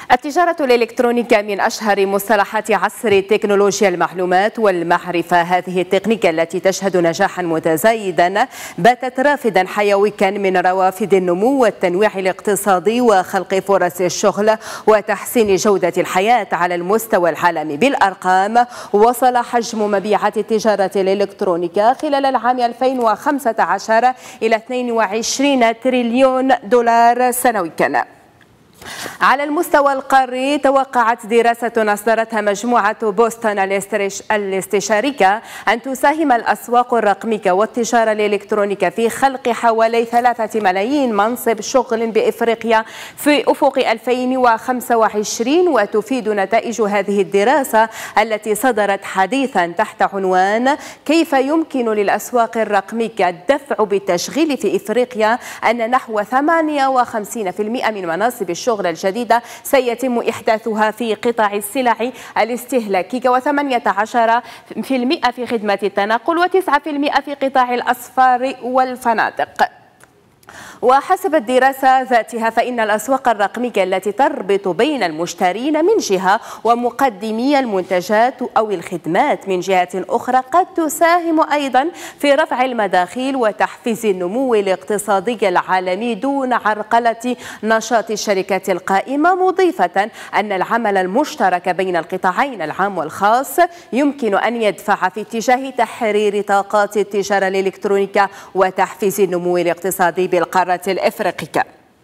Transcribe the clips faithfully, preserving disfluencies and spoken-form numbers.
التجارة الإلكترونية من أشهر مصطلحات عصر تكنولوجيا المعلومات والمعرفة. هذه التقنية التي تشهد نجاحا متزايدا باتت رافدا حيويا من روافد النمو والتنويع الاقتصادي وخلق فرص الشغل وتحسين جودة الحياة على المستوى العالمي. بالأرقام، وصل حجم مبيعات التجارة الإلكترونية خلال العام ألفين وخمسة عشر إلى اثنين وعشرين تريليون دولار سنويا. على المستوى القاري، توقعت دراسة أصدرتها مجموعة بوسطن الاستشارية أن تساهم الأسواق الرقمية والتجارة الإلكترونية في خلق حوالي ثلاثة ملايين منصب شغل بإفريقيا في أفق ألفين وخمسة وعشرين. وتفيد نتائج هذه الدراسة التي صدرت حديثا تحت عنوان كيف يمكن للأسواق الرقمية الدفع بالتشغيل في إفريقيا أن نحو ثمانية وخمسين بالمئة من مناصب الشغل الجديدة سيتم إحداثها في قطاع السلع الاستهلاكية، وثمانية عشر بالمئة في خدمة التنقل، وتسعة بالمئة في قطاع الأسفار والفنادق. وحسب الدراسة ذاتها، فإن الأسواق الرقمية التي تربط بين المشترين من جهة ومقدمي المنتجات أو الخدمات من جهة أخرى قد تساهم أيضا في رفع المداخيل وتحفيز النمو الاقتصادي العالمي دون عرقلة نشاط الشركات القائمة، مضيفة أن العمل المشترك بين القطاعين العام والخاص يمكن أن يدفع في اتجاه تحرير طاقات التجارة الإلكترونية وتحفيز النمو الاقتصادي بالقارة الإفريقية.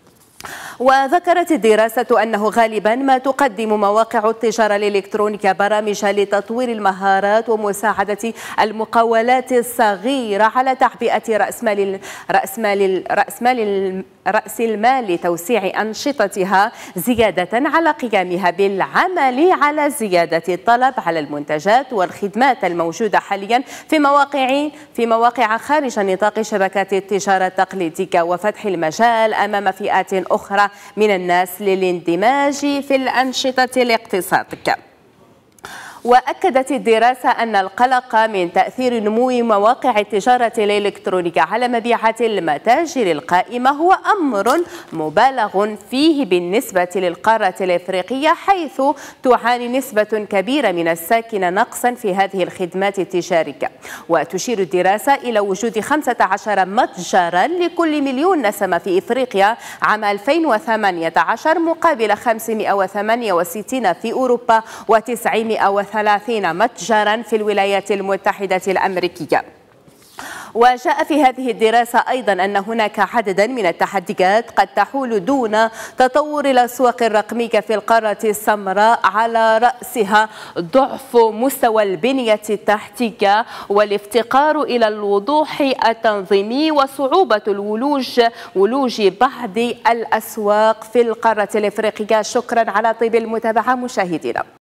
وذكرت الدراسة أنه غالبا ما تقدم مواقع التجارة الإلكترونية برامج لتطوير المهارات ومساعدة المقاولات الصغيرة على تعبئة رأس مال رأس مال رأس مال رأس المال لتوسيع أنشطتها، زيادة على قيامها بالعمل على زيادة الطلب على المنتجات والخدمات الموجودة حاليا في مواقع في مواقع خارج نطاق شبكات التجارة التقليدية، وفتح المجال أمام فئات أخرى من الناس للاندماج في الأنشطة الاقتصادية. وأكدت الدراسة أن القلق من تأثير نمو مواقع التجارة الإلكترونية على مبيعات المتاجر القائمة هو أمر مبالغ فيه بالنسبة للقارة الإفريقية، حيث تعاني نسبة كبيرة من الساكنة نقصا في هذه الخدمات التجارية. وتشير الدراسة إلى وجود خمسة عشر متجرا لكل مليون نسمة في إفريقيا عام ألفين وثمانية عشر، مقابل خمسمئة وثمانية وستين في أوروبا وتسعمئة وثلاثين متجرا في الولايات المتحدة الأمريكية. وجاء في هذه الدراسة أيضا أن هناك عددا من التحديات قد تحول دون تطور الأسواق الرقمية في القارة السمراء، على رأسها ضعف مستوى البنية التحتية والافتقار إلى الوضوح التنظيمي وصعوبة الولوج ولوج بعض الأسواق في القارة الإفريقية. شكرا على طيب المتابعة مشاهدينا.